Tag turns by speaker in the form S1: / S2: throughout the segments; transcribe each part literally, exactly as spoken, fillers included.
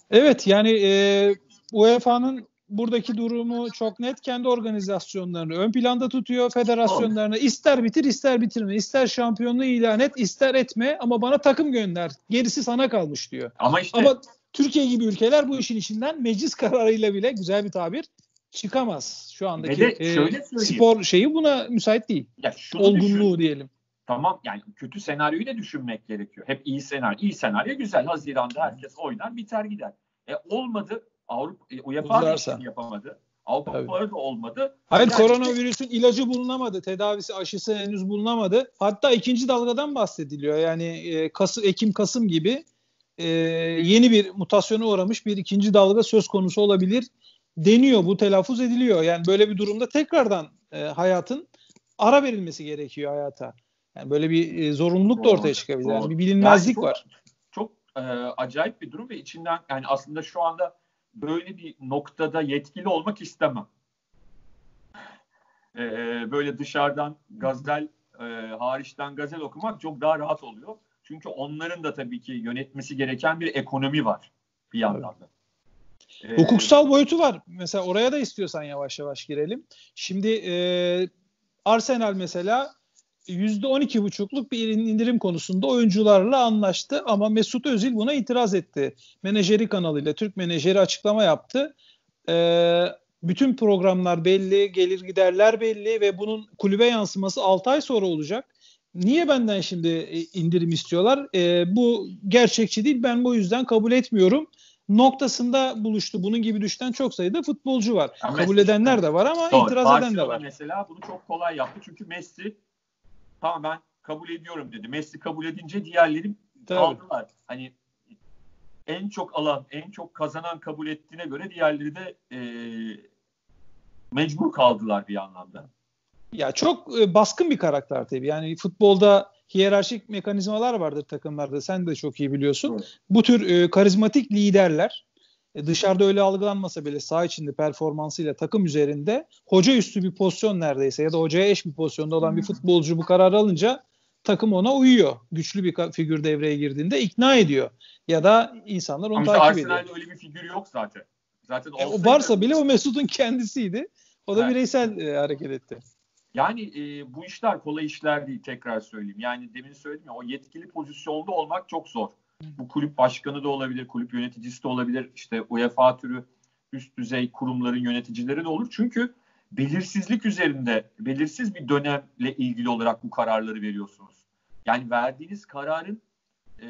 S1: Evet yani e, U E F A'nın buradaki durumu çok net, kendi organizasyonlarını ön planda tutuyor, federasyonlarını ister bitir ister bitirme, ister şampiyonluğu ilan et ister etme ama bana takım gönder, gerisi sana kalmış diyor.
S2: Ama işte
S1: ama Türkiye gibi ülkeler bu işin içinden meclis kararıyla bile, güzel bir tabir, çıkamaz. Şu andaki e, spor şeyi buna müsait değil.
S2: Ya
S1: olgunluğu
S2: düşün,
S1: diyelim.
S2: Tamam yani kötü senaryoyu da düşünmek gerekiyor. Hep iyi senaryo. İyi senaryo güzel. Haziran'da herkes oynar biter gider. E olmadı. Avrupa e, U E F A da işini yapamadı. Avrupa'da da olmadı.
S1: Hayır, yani koronavirüsün ilacı bulunamadı. Tedavisi, aşısı henüz bulunamadı. Hatta ikinci dalgadan bahsediliyor. Yani e, Kasım, Ekim, Kasım gibi e, yeni bir mutasyona uğramış bir ikinci dalga söz konusu olabilir deniyor. Bu telaffuz ediliyor. Yani böyle bir durumda tekrardan e, hayatın ara verilmesi gerekiyor hayata. Yani böyle bir e, zorunluluk da ortaya çıkabilir. Yani bir bilinmezlik yani çok, var.
S2: Çok e, acayip bir durum ve içinden yani aslında şu anda böyle bir noktada yetkili olmak istemem. E, böyle dışarıdan gazel e, hariçten gazel okumak çok daha rahat oluyor. Çünkü onların da tabii ki yönetmesi gereken bir ekonomi var bir yandan da.
S1: Ee, Hukuksal boyutu var. Mesela oraya da istiyorsan yavaş yavaş girelim. Şimdi e, Arsenal mesela yüzde on iki buçukluk bir indirim konusunda oyuncularla anlaştı ama Mesut Özil buna itiraz etti. Menajeri kanalıyla, Türk menajeri açıklama yaptı. Ee, bütün programlar belli, gelir giderler belli ve bunun kulübe yansıması altı ay sonra olacak. Niye benden şimdi indirim istiyorlar? Ee, bu gerçekçi değil, ben bu yüzden kabul etmiyorum noktasında buluştu. Bunun gibi düşünen çok sayıda futbolcu var. Ya kabul Messi, edenler de var ama doğru, itiraz Barcelona eden de var.
S2: Mesela bunu çok kolay yaptı. Çünkü Messi tamam ben kabul ediyorum dedi. Messi kabul edince diğerleri kaldılar. Hani en çok alan, en çok kazanan kabul ettiğine göre diğerleri de e, mecbur kaldılar bir anlamda.
S1: Ya çok e, baskın bir karakter tabii. Yani futbolda hiyerarşik mekanizmalar vardır takımlarda. Sen de çok iyi biliyorsun. Evet. Bu tür e, karizmatik liderler e, dışarıda öyle algılanmasa bile saha içinde performansıyla takım üzerinde hoca üstü bir pozisyon neredeyse ya da hocaya eş bir pozisyonda olan hmm. bir futbolcu bu kararı alınca takım ona uyuyor. Güçlü bir figür devreye girdiğinde ikna ediyor. Ya da insanlar onu
S2: Ama
S1: takip
S2: işte
S1: ediyor.
S2: Arsenal'de öyle bir figür yok zaten. Zaten
S1: e, o varsa bile o Mesut'un kendisiydi. O da evet. bireysel e, hareket etti.
S2: Yani e, bu işler kolay işler değil, tekrar söyleyeyim. Yani demin söyledim ya, o yetkili pozisyonda olmak çok zor. Bu kulüp başkanı da olabilir, kulüp yöneticisi de olabilir. İşte U E F A türü üst düzey kurumların yöneticileri de olur. Çünkü belirsizlik üzerinde, belirsiz bir dönemle ilgili olarak bu kararları veriyorsunuz. Yani verdiğiniz kararın e,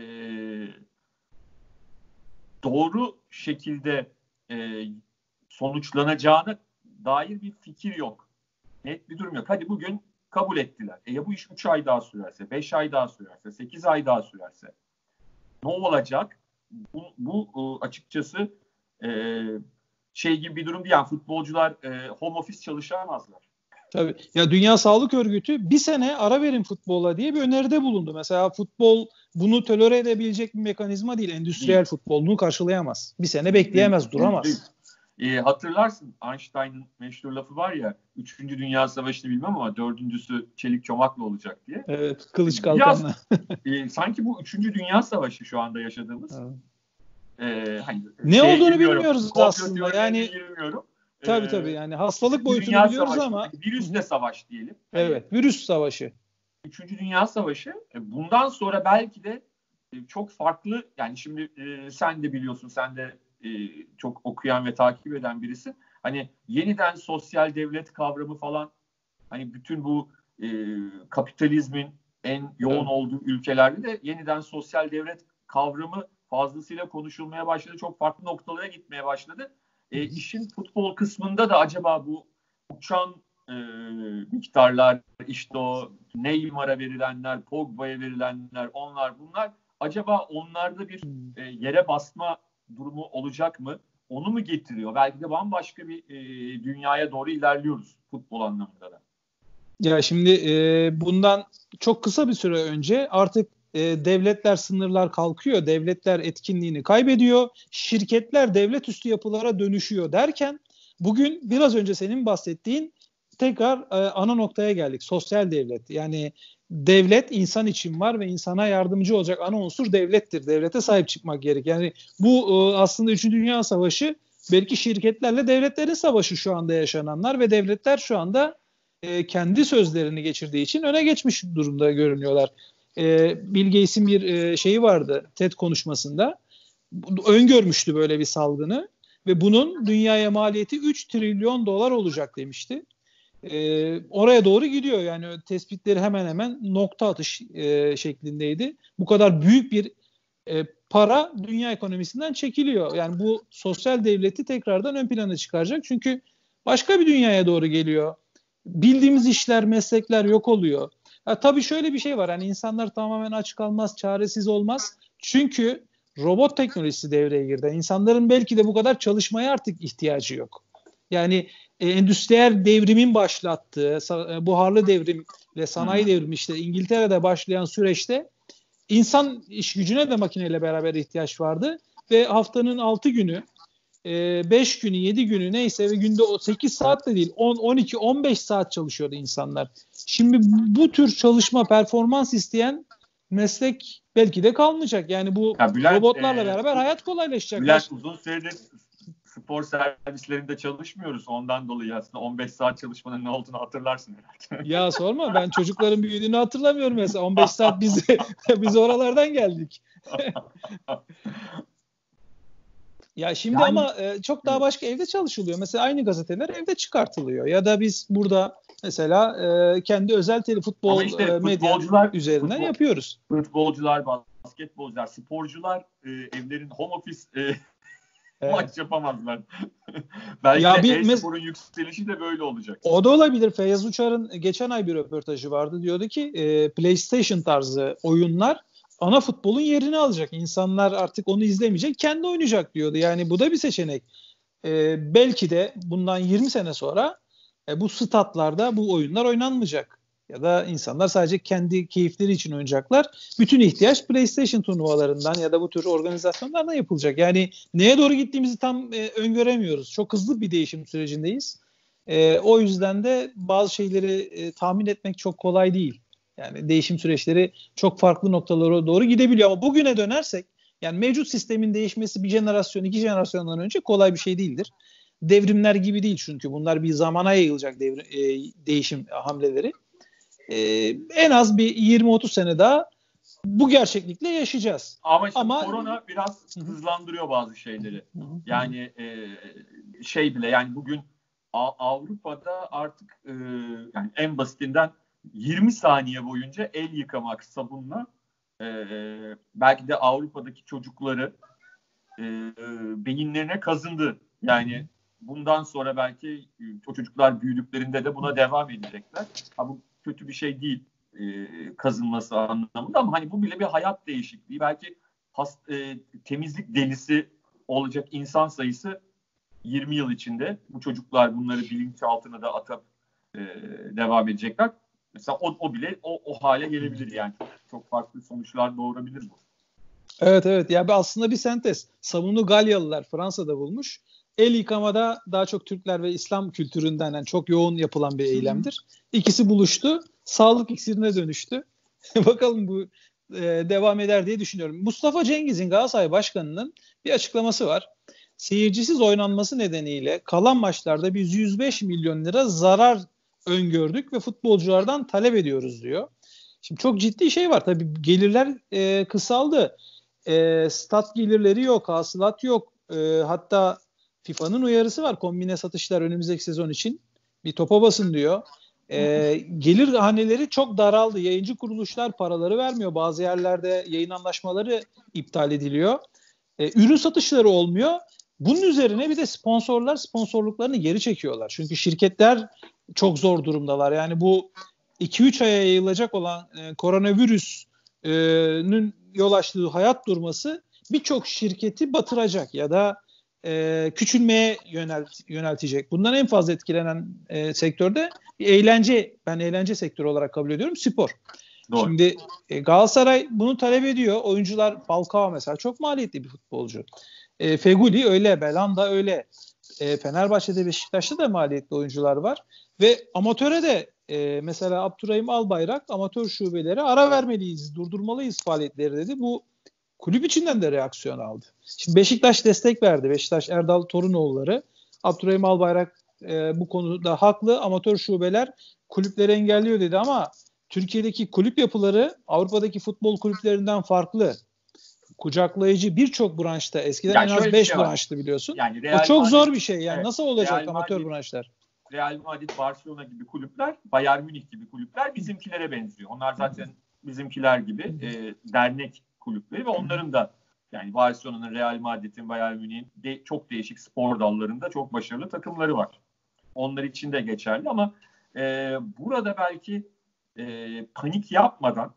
S2: doğru şekilde e, sonuçlanacağına dair bir fikir yok. Net bir durum yok. Hadi bugün kabul ettiler. E ya bu iş üç ay daha sürerse, beş ay daha sürerse, sekiz ay daha sürerse ne olacak? Bu, bu açıkçası e, şey gibi bir durum değil. Yani futbolcular e, home office çalışamazlar.
S1: Tabii. Ya Dünya Sağlık Örgütü bir sene ara verin futbola diye bir öneride bulundu. Mesela futbol bunu tolere edebilecek bir mekanizma değil. Endüstriyel değil. Futbol bunu karşılayamaz. Bir sene bekleyemez, değil, duramaz. Değil.
S2: E, hatırlarsın Einstein'ın meşhur lafı var ya, üçüncü Dünya Savaşı'nı bilmem ama dördüncüsü çelik çomakla olacak diye.
S1: Evet, kılıç kalkanla.
S2: e, sanki bu üçüncü Dünya Savaşı şu anda yaşadığımız. Evet. E, hani,
S1: ne şey olduğunu bilmiyoruz aslında. Yani
S2: girmiyorum.
S1: Tabii tabii yani hastalık boyutunu Dünya biliyoruz Savaşı, ama.
S2: Virüsle savaş diyelim.
S1: Evet, yani, virüs savaşı.
S2: Üçüncü Dünya Savaşı. Bundan sonra belki de çok farklı, yani şimdi e, sen de biliyorsun, sen de e, çok okuyan ve takip eden birisi. Hani yeniden sosyal devlet kavramı falan, hani bütün bu e, kapitalizmin en yoğun evet. olduğu ülkelerde de yeniden sosyal devlet kavramı fazlasıyla konuşulmaya başladı. Çok farklı noktalara gitmeye başladı. E, işin futbol kısmında da acaba bu uçan e, miktarlar, işte o Neymar'a verilenler, Pogba'ya verilenler, onlar bunlar, acaba onlarda bir e, yere basma durumu olacak mı? Onu mu getiriyor? Belki de bambaşka bir e, dünyaya doğru ilerliyoruz futbol anlamında da.
S1: Ya şimdi e, bundan çok kısa bir süre önce artık e, devletler, sınırlar kalkıyor. Devletler etkinliğini kaybediyor. Şirketler devlet üstü yapılara dönüşüyor derken bugün biraz önce senin bahsettiğin tekrar e, ana noktaya geldik. Sosyal devlet. Yani devlet insan için var ve insana yardımcı olacak ana unsur devlettir. Devlete sahip çıkmak gerek. Yani bu e, aslında üçüncü Dünya Savaşı belki şirketlerle devletlerin savaşı şu anda yaşananlar ve devletler şu anda e, kendi sözlerini geçirdiği için öne geçmiş durumda görünüyorlar. E, Bill Gates'in bir e, şeyi vardı TED konuşmasında. Öngörmüştü böyle bir salgını ve bunun dünyaya maliyeti üç trilyon dolar olacak demişti. Ee, oraya doğru gidiyor. Yani tespitleri hemen hemen nokta atış e, şeklindeydi. Bu kadar büyük bir e, para dünya ekonomisinden çekiliyor. Yani bu sosyal devleti tekrardan ön plana çıkaracak. Çünkü başka bir dünyaya doğru geliyor. Bildiğimiz işler, meslekler yok oluyor. Ha, tabii şöyle bir şey var. Yani insanlar tamamen aç kalmaz, çaresiz olmaz. Çünkü robot teknolojisi devreye girdi. İnsanların belki de bu kadar çalışmaya artık ihtiyacı yok. Yani e, endüstriyel devrimin başlattığı sa- buharlı devrim ve sanayi devrimi işte İngiltere'de başlayan süreçte insan iş gücüne de makineyle beraber ihtiyaç vardı ve haftanın altı günü, beş günü, yedi günü neyse ve günde o sekiz saat de değil on, on iki, on beş saat çalışıyordu insanlar. Şimdi bu tür çalışma, performans isteyen meslek belki de kalmayacak. Yani bu
S2: ya Bülent,
S1: robotlarla
S2: e,
S1: beraber hayat kolaylaşacak.
S2: Bülent uzun süredir spor servislerinde çalışmıyoruz. Ondan dolayı aslında on beş saat çalışmanın ne olduğunu hatırlarsın herhalde.
S1: Ya sorma, ben çocukların büyüdüğünü hatırlamıyorum mesela. on beş saat biz biz oralardan geldik. Ya şimdi yani, ama e, çok daha başka evde çalışılıyor. Mesela aynı gazeteler evde çıkartılıyor. Ya da biz burada mesela e, kendi özel tele futbol
S2: işte
S1: e, medya üzerinden futbol, yapıyoruz.
S2: Futbolcular, basketbolcular, sporcular e, evlerin home office e, evet. maç yapamazlar. Belki ya de e-sporun mes- yükselişi de böyle olacak.
S1: O da olabilir. Feyyaz Uçar'ın geçen ay bir röportajı vardı. Diyordu ki e, PlayStation tarzı oyunlar ana futbolun yerini alacak. İnsanlar artık onu izlemeyecek, kendi oynayacak diyordu. Yani bu da bir seçenek. E, belki de bundan yirmi sene sonra e, bu statlarda bu oyunlar oynanmayacak. Ya da insanlar sadece kendi keyifleri için oynayacaklar. Bütün ihtiyaç PlayStation turnuvalarından ya da bu tür organizasyonlardan yapılacak. Yani neye doğru gittiğimizi tam e, öngöremiyoruz. Çok hızlı bir değişim sürecindeyiz. E, o yüzden de bazı şeyleri e, tahmin etmek çok kolay değil. Yani değişim süreçleri çok farklı noktalara doğru gidebiliyor. Ama bugüne dönersek, yani mevcut sistemin değişmesi bir jenerasyon, iki jenerasyondan önce kolay bir şey değildir. Devrimler gibi değil çünkü bunlar bir zamana yayılacak devrim, e, değişim hamleleri. E, en az bir yirmi otuz sene daha bu gerçeklikle yaşayacağız.
S2: Ama işte Ama korona biraz Hı-hı. hızlandırıyor bazı şeyleri. Hı-hı. Yani e, şey bile yani bugün Avrupa'da artık e, yani en basitinden yirmi saniye boyunca el yıkamak sabunla e, belki de Avrupa'daki çocukları e, beyinlerine kazındı. Yani bundan sonra belki o çocuklar büyüdüklerinde de buna devam edecekler. Ha, bu kötü bir şey değil e, kazınması anlamında ama hani bu bile bir hayat değişikliği. Belki has, e, temizlik delisi olacak insan sayısı yirmi yıl içinde bu çocuklar bunları bilinçaltına da atıp e, devam edecekler. Mesela o, o bile o, o hale gelebilir yani. Çok, çok farklı sonuçlar doğurabilir bu.
S1: Evet evet. Ya aslında bir sentez. Sabunu Galyalılar Fransa'da bulmuş. El yıkamada daha çok Türkler ve İslam kültüründen yani çok yoğun yapılan bir eylemdir. İkisi buluştu. Sağlık iksirine dönüştü. Bakalım bu e, devam eder diye düşünüyorum. Mustafa Cengiz'in Galatasaray Başkanı'nın bir açıklaması var. Seyircisiz oynanması nedeniyle kalan maçlarda biz yüz beş milyon lira zarar öngördük ve futbolculardan talep ediyoruz diyor. Şimdi çok ciddi şey var. Tabii gelirler e, kısaldı. E, stat gelirleri yok, hasılat yok. E, hatta FIFA'nın uyarısı var. Kombine satışlar önümüzdeki sezon için bir topa basın diyor. E, gelir haneleri çok daraldı. Yayıncı kuruluşlar paraları vermiyor. Bazı yerlerde yayın anlaşmaları iptal ediliyor. E, ürün satışları olmuyor. Bunun üzerine bir de sponsorlar sponsorluklarını geri çekiyorlar. Çünkü şirketler çok zor durumdalar. Yani bu iki üç aya yayılacak olan e, koronavirüs'ün yol açtığı hayat durması birçok şirketi batıracak ya da e, küçülmeye yönelt, yöneltecek. Bundan en fazla etkilenen e, sektörde bir eğlence, ben eğlence sektörü olarak kabul ediyorum, spor. Doğru. Şimdi e, Galatasaray bunu talep ediyor. Oyuncular, Falcao mesela çok maliyetli bir futbolcu. E, Feguli öyle, Belhanda öyle. E, Fenerbahçe'de, Beşiktaş'ta da maliyetli oyuncular var. Ve amatöre de e, mesela Abdurrahim Albayrak amatör şubeleri ara vermeliyiz, durdurmalıyız faaliyetleri dedi. Bu kulüp içinden de reaksiyon aldı. Şimdi Beşiktaş destek verdi. Beşiktaş Erdal Torunoğulları. Abdurrahim Albayrak e, bu konuda haklı. Amatör şubeler kulüpleri engelliyor dedi ama Türkiye'deki kulüp yapıları Avrupa'daki futbol kulüplerinden farklı. Kucaklayıcı birçok branşta. Eskiden
S2: yani
S1: en az beş şey branştı biliyorsun.
S2: Yani Real
S1: o çok
S2: Madrid,
S1: zor bir şey. Yani
S2: evet,
S1: nasıl olacak
S2: Real
S1: amatör
S2: Madrid,
S1: branşlar?
S2: Real Madrid, Barcelona gibi kulüpler, Bayern Münih gibi kulüpler bizimkilere benziyor. Onlar zaten bizimkiler gibi e, dernek kulüpleri ve onların da yani Barcelona'nın, Real Madrid'in, Bayern Münih'in de, çok değişik spor dallarında çok başarılı takımları var. Onlar için de geçerli ama e, burada belki e, panik yapmadan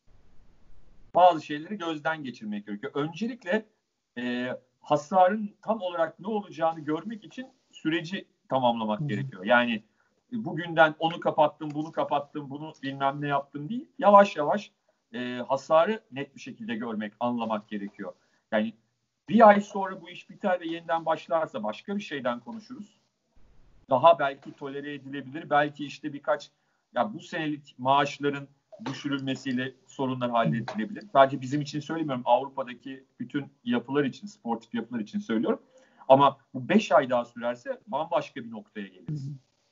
S2: bazı şeyleri gözden geçirmek gerekiyor. Öncelikle e, hasarın tam olarak ne olacağını görmek için süreci tamamlamak Hı. gerekiyor. Yani e, bugünden onu kapattım, bunu kapattım, bunu bilmem ne yaptım değil. Yavaş yavaş e, hasarı net bir şekilde görmek, anlamak gerekiyor. Yani bir ay sonra bu iş biter ve yeniden başlarsa başka bir şeyden konuşuruz. Daha belki tolere edilebilir. Belki işte birkaç ya bu senelik maaşların düşürülmesiyle sorunlar halledilebilir. Sadece bizim için söylemiyorum. Avrupa'daki bütün yapılar için, sportif yapılar için söylüyorum. Ama bu beş ay daha sürerse bambaşka bir noktaya geliriz.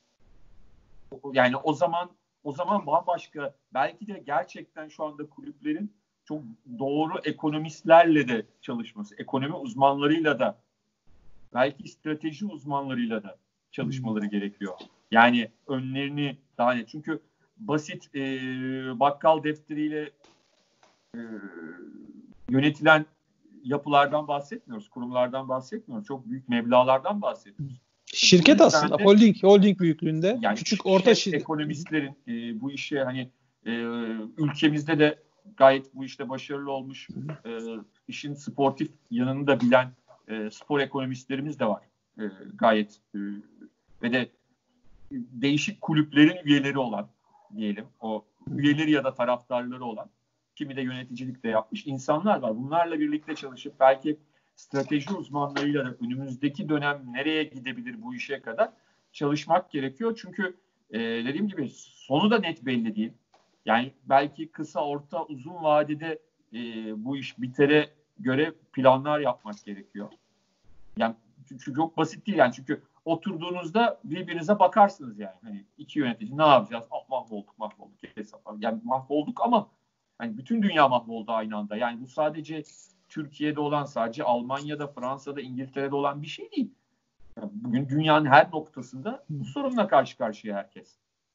S2: Yani o zaman o zaman bambaşka, belki de gerçekten şu anda kulüplerin çok doğru ekonomistlerle de çalışması, ekonomi uzmanlarıyla da, belki strateji uzmanlarıyla da çalışmaları gerekiyor. Yani önlerini daha net. Çünkü basit e, bakkal defteriyle e, yönetilen yapılardan bahsetmiyoruz. Kurumlardan bahsetmiyoruz. Çok büyük meblağlardan bahsediyoruz.
S1: Şirket aslında. De, holding holding büyüklüğünde.
S2: Yani
S1: küçük orta şirket.
S2: Ekonomistlerin e, bu işe hani e, ülkemizde de gayet bu işte başarılı olmuş, e, işin sportif yanını da bilen e, spor ekonomistlerimiz de var. E, gayet e, ve de değişik kulüplerin üyeleri olan diyelim, o üyeleri ya da taraftarları olan, kimi de yöneticilik de yapmış insanlar var. Bunlarla birlikte çalışıp belki strateji uzmanlarıyla da önümüzdeki dönem nereye gidebilir bu işe kadar çalışmak gerekiyor. Çünkü e, dediğim gibi sonu da net belli değil. Yani belki kısa, orta, uzun vadede e, bu iş bitere göre planlar yapmak gerekiyor. Yani çünkü çok basit değil yani, çünkü oturduğunuzda birbirinize bakarsınız yani. Hani iki yönetici ne yapacağız? Ah, mahvolduk, mahvolduk. Yani mahvolduk ama hani bütün dünya mahvoldu aynı anda. Yani bu sadece Türkiye'de olan, sadece Almanya'da, Fransa'da, İngiltere'de olan bir şey değil. Yani bugün dünyanın her noktasında bu sorunla karşı karşıya herkes.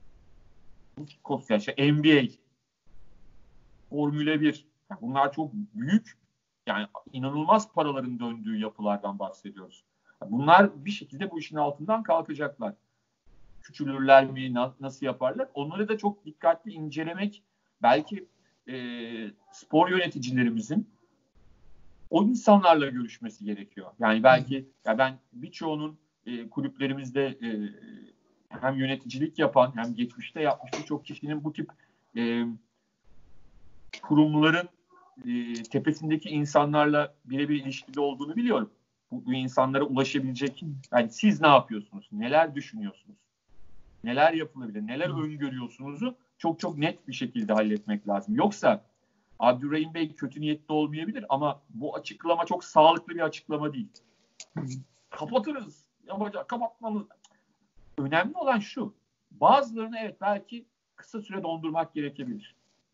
S2: Yani şey, N B A, Formula bir, yani bunlar çok büyük, yani inanılmaz paraların döndüğü yapılardan bahsediyoruz. Bunlar bir şekilde bu işin altından kalkacaklar. Küçülürler mi? Nasıl yaparlar? Onları da çok dikkatli incelemek, belki e, spor yöneticilerimizin o insanlarla görüşmesi gerekiyor. Yani belki ya ben birçoğunun e, kulüplerimizde e, hem yöneticilik yapan hem geçmişte yapmış birçok kişinin bu tip e, kurumların e, tepesindeki insanlarla birebir ilişkide olduğunu biliyorum. Bu, bu insanlara ulaşabilecek, yani siz ne yapıyorsunuz? Neler düşünüyorsunuz? Neler yapılabilir? Neler öngörüyorsunuzu çok çok net bir şekilde halletmek lazım. Yoksa Abdurrahim Bey kötü niyetli olmayabilir ama bu açıklama çok sağlıklı bir açıklama değil. Kapatırız. Yapacak, kapatmamız. Önemli olan şu. Bazılarını evet belki kısa süre dondurmak gerekebilir.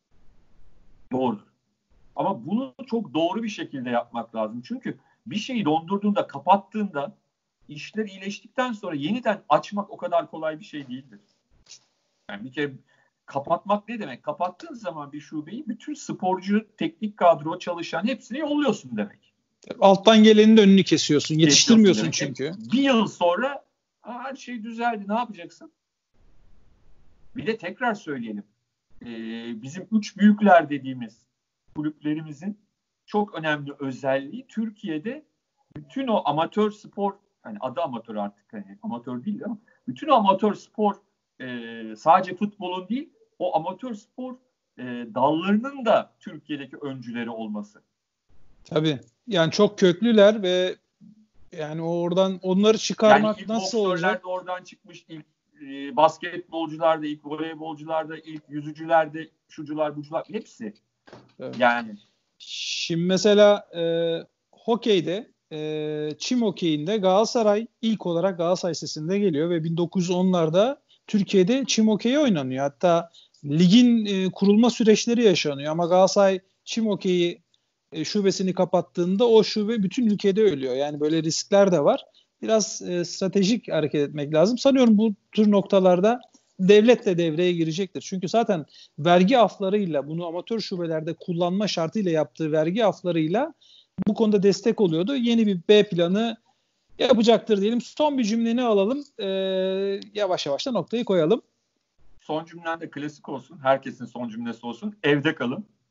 S2: Doğru. Ama bunu çok doğru bir şekilde yapmak lazım. Çünkü bir şeyi dondurduğunda, kapattığında, işler iyileştikten sonra yeniden açmak o kadar kolay bir şey değildir. Yani bir kere kapatmak ne demek? Kapattığın zaman bir şubeyi bütün sporcu, teknik kadro, çalışan hepsini yolluyorsun demek.
S1: Alttan gelenin de önünü kesiyorsun. Yetiştirmiyorsun çünkü.
S2: Bir yıl sonra her şey düzeldi. Ne yapacaksın? Bir de tekrar söyleyelim. Ee, bizim üç büyükler dediğimiz kulüplerimizin çok önemli özelliği, Türkiye'de bütün o amatör spor, hani adı amatör artık, hani amatör değil ama bütün o amatör spor, e, sadece futbolun değil, o amatör spor e, dallarının da Türkiye'deki öncüleri olması.
S1: Tabii. Yani çok köklüler ve yani oradan onları çıkarmak yani nasıl olacak?
S2: De oradan çıkmış, ilk e, basketbolcularda, ilk voleybolcularda, ilk yüzücülerde, şucular, bucular hepsi. Evet. Yani.
S1: Şimdi mesela e, hokeyde, e, çim hokeyinde Galatasaray ilk olarak Galatasaray Lisesi'nde geliyor ve bin dokuz yüz onlarda Türkiye'de çim hokeyi oynanıyor. Hatta ligin e, kurulma süreçleri yaşanıyor ama Galatasaray çim hokeyi e, şubesini kapattığında o şube bütün ülkede ölüyor. Yani böyle riskler de var. Biraz e, stratejik hareket etmek lazım. Sanıyorum bu tür noktalarda devlet de devreye girecektir. Çünkü zaten vergi aflarıyla, bunu amatör şubelerde kullanma şartıyla yaptığı vergi aflarıyla bu konuda destek oluyordu. Yeni bir B planı yapacaktır diyelim. Son bir cümleni alalım. Ee, yavaş yavaş da noktayı koyalım.
S2: Son cümlen de klasik olsun. Herkesin son cümlesi olsun. Evde kalın.